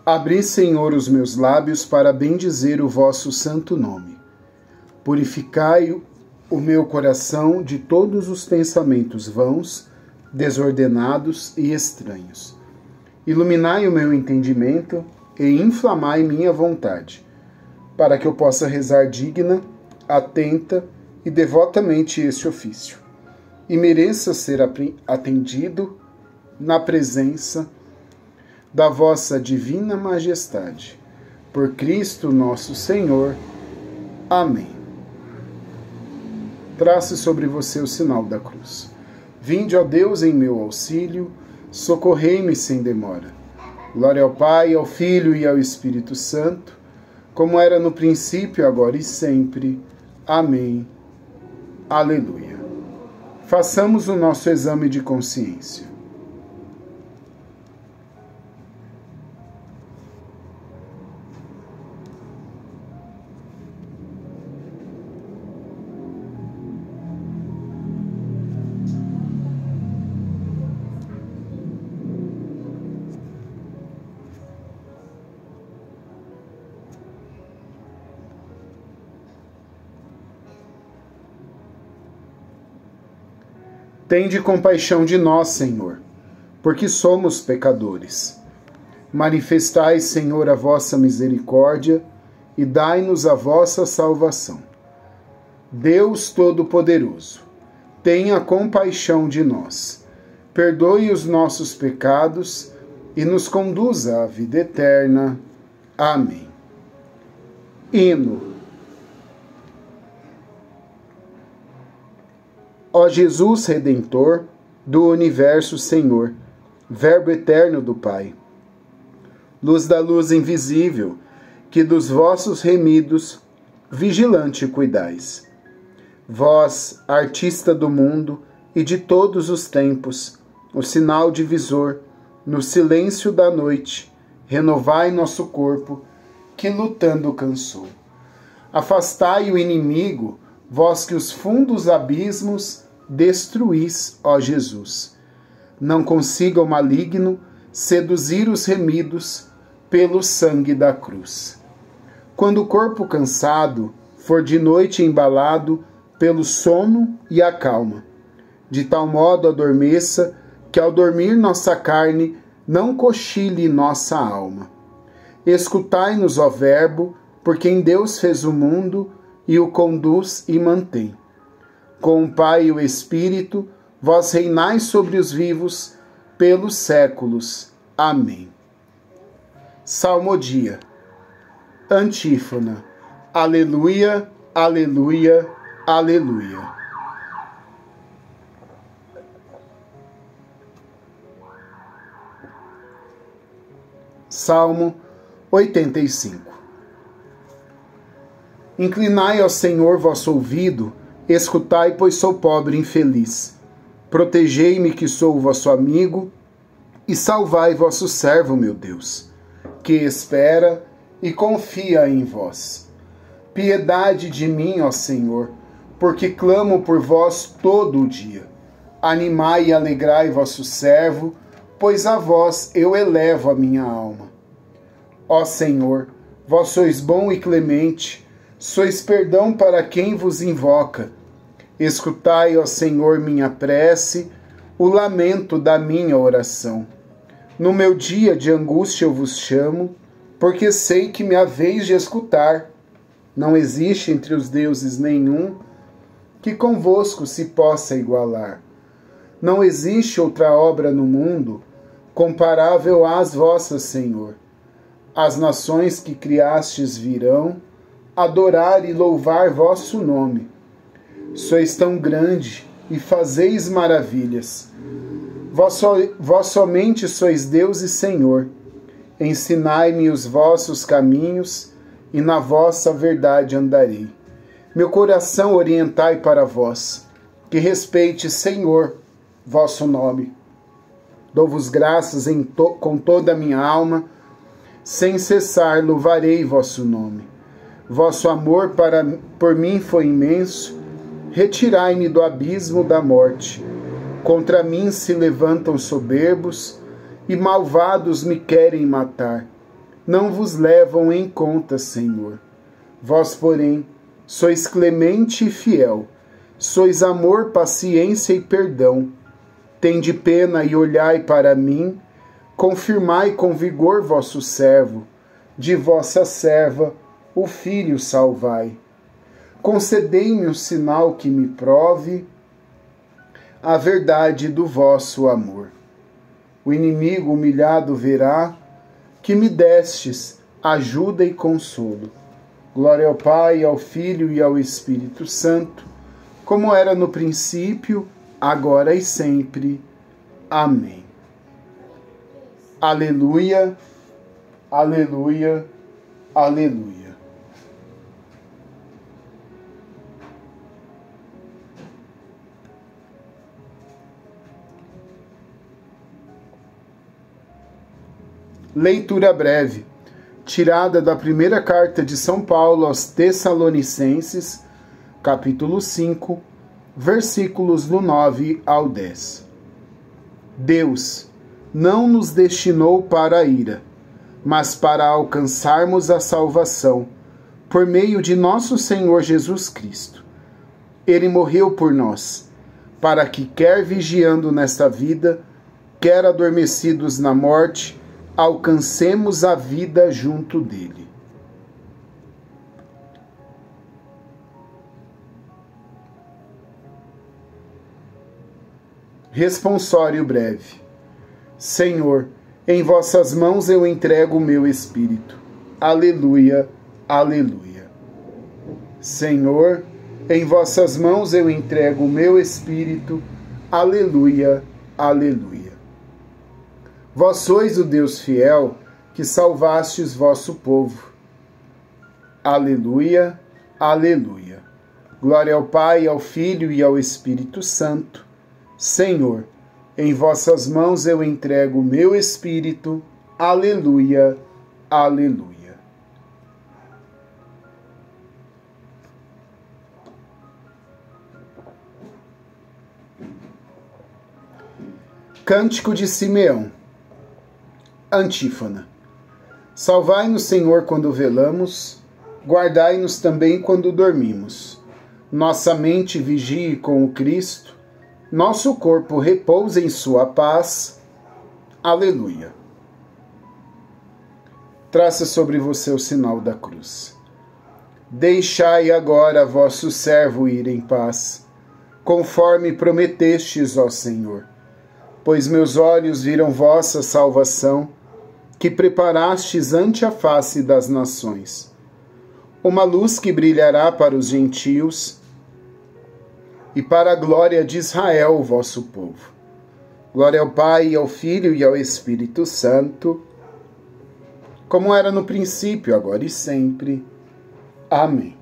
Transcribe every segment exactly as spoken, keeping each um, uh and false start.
Abri, Senhor, os meus lábios para bendizer o vosso santo nome. Purificai o meu coração de todos os pensamentos vãos, desordenados e estranhos. Iluminai o meu entendimento e inflamai minha vontade, para que eu possa rezar digna, atenta e devotamente este ofício, e mereça ser atendido na presença da vossa divina majestade. Por Cristo nosso Senhor. Amém. Trace sobre você o sinal da cruz. Vinde, ó Deus, em meu auxílio, socorrei-me sem demora. Glória ao Pai, ao Filho e ao Espírito Santo, como era no princípio, agora e sempre. Amém. Aleluia. Façamos o nosso exame de consciência. Tende compaixão de nós, Senhor, porque somos pecadores. Manifestai, Senhor, a vossa misericórdia e dai-nos a vossa salvação. Deus Todo-Poderoso, tenha compaixão de nós, perdoe os nossos pecados e nos conduza à vida eterna. Amém. Hino. Ó Jesus Redentor do Universo, Senhor, Verbo eterno do Pai, luz da luz invisível, que dos vossos remidos vigilante cuidais. Vós, artista do mundo e de todos os tempos, o sinal divisor, no silêncio da noite, renovai nosso corpo, que lutando cansou. Afastai o inimigo, vós que os fundos abismos destruís, ó Jesus. Não consiga o maligno seduzir os remidos pelo sangue da cruz. Quando o corpo cansado for de noite embalado pelo sono e a calma, de tal modo adormeça que ao dormir nossa carne não cochile nossa alma. Escutai-nos, ó Verbo, por quem Deus fez o mundo e o conduz e mantém. Com o Pai e o Espírito, vós reinais sobre os vivos pelos séculos. Amém. Salmodia. Antífona. Aleluia, aleluia, aleluia. Salmo oitenta e cinco. Inclinai ao Senhor vosso ouvido, escutai, pois sou pobre e infeliz. Protegei-me, que sou vosso amigo, e salvai vosso servo, meu Deus, que espera e confia em vós. Piedade de mim, ó Senhor, porque clamo por vós todo o dia. Animai e alegrai vosso servo, pois a vós eu elevo a minha alma. Ó Senhor, vós sois bom e clemente, sois perdão para quem vos invoca. Escutai, ó Senhor, minha prece, o lamento da minha oração. No meu dia de angústia eu vos chamo, porque sei que me haveis de escutar. Não existe entre os deuses nenhum que convosco se possa igualar. Não existe outra obra no mundo comparável às vossas, Senhor. As nações que criastes virão adorar e louvar vosso nome. Sois tão grande e fazeis maravilhas. Vós, so, vós somente sois Deus e Senhor. Ensinai-me os vossos caminhos e na vossa verdade andarei. Meu coração orientai para vós, que respeite, Senhor, vosso nome. Dou-vos graças em to, com toda a minha alma, sem cessar louvarei vosso nome. Vosso amor para, por mim foi imenso, retirai-me do abismo da morte. Contra mim se levantam soberbos, e malvados me querem matar. não vos levam em conta, Senhor. Vós, porém, sois clemente e fiel, sois amor, paciência e perdão. Tende pena e olhai para mim, confirmai com vigor vosso servo, de vossa serva o filho salvai. Concedei-me o sinal que me prove a verdade do vosso amor. O inimigo humilhado verá que me destes ajuda e consolo. Glória ao Pai, ao Filho e ao Espírito Santo, como era no princípio, agora e sempre. Amém. Aleluia, aleluia, aleluia. Leitura breve, tirada da primeira carta de São Paulo aos Tessalonicenses, capítulo cinco, versículos do nove ao dez. Deus não nos destinou para a ira, mas para alcançarmos a salvação, por meio de nosso Senhor Jesus Cristo. Ele morreu por nós, para que, quer vigiando nesta vida, quer adormecidos na morte, alcancemos a vida junto dele. Responsório breve. Senhor, em vossas mãos eu entrego o meu espírito. Aleluia, aleluia. Senhor, em vossas mãos eu entrego o meu espírito. Aleluia, aleluia. Vós sois o Deus fiel, que salvastes vosso povo. Aleluia, aleluia. Glória ao Pai, ao Filho e ao Espírito Santo. Senhor, em vossas mãos eu entrego o meu espírito. Aleluia, aleluia. Cântico de Simeão. Antífona. Salvai-nos, Senhor, quando velamos, guardai-nos também quando dormimos. Nossa mente vigie com o Cristo, nosso corpo repousa em sua paz. Aleluia. Traça sobre você o sinal da cruz. Deixai agora vosso servo ir em paz, conforme prometestes, ó Senhor. Pois meus olhos viram vossa salvação, que preparastes ante a face das nações. Uma luz que brilhará para os gentios e para a glória de Israel, vosso povo. Glória ao Pai, ao Filho e ao Espírito Santo, como era no princípio, agora e sempre. Amém.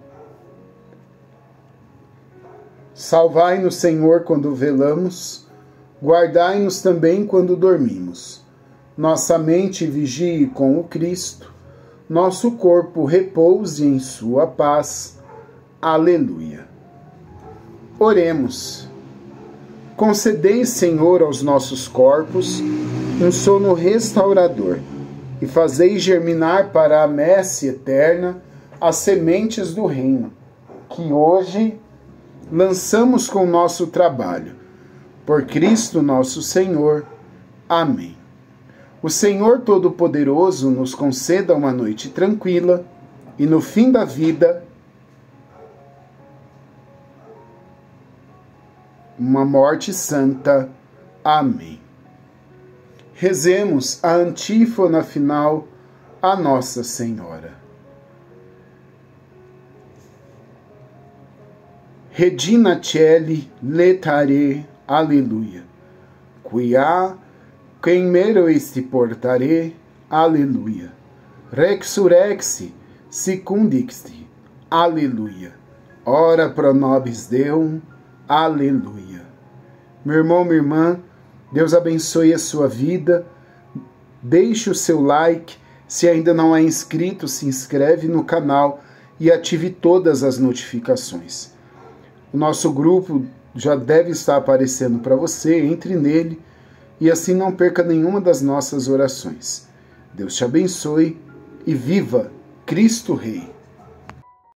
Salvai-nos, Senhor, quando velamos, guardai-nos também quando dormimos. Nossa mente vigie com o Cristo, nosso corpo repouse em sua paz. Aleluia. Oremos. Concedei, Senhor, aos nossos corpos um sono restaurador e fazei germinar para a messe eterna as sementes do reino, que hoje lançamos com nosso trabalho. Por Cristo nosso Senhor. Amém. O Senhor Todo-Poderoso nos conceda uma noite tranquila e no fim da vida uma morte santa. Amém. Rezemos a antífona final a Nossa Senhora. Regina Caeli letare, aleluia. Quia quem mero este portare, aleluia. Rexurexi secundixti, aleluia. Ora pro nobis Deum, aleluia. Meu irmão, minha irmã, Deus abençoe a sua vida. Deixe o seu like. Se ainda não é inscrito, se inscreve no canal e ative todas as notificações. O nosso grupo já deve estar aparecendo para você, entre nele e assim não perca nenhuma das nossas orações. Deus te abençoe e viva Cristo Rei.